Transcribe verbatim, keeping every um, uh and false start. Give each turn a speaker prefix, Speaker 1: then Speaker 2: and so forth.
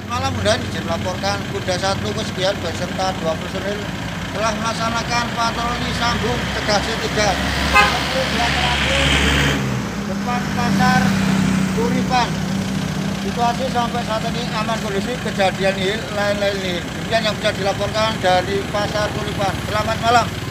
Speaker 1: malam, dan izin melaporkan Kuda satu Kesekian beserta dua personil telah melaksanakan patroli sambung Tegasi tiga depan pasar Turipan. Situasi sampai saat ini aman kondusif, kejadian nihil, lain-lain nihil. Demikian yang bisa dilaporkan dari pasar Turipan. Selamat malam.